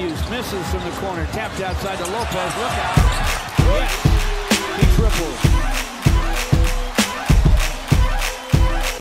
Matthews misses from the corner, tapped outside to Lopez. Look out. Yes. He tripled.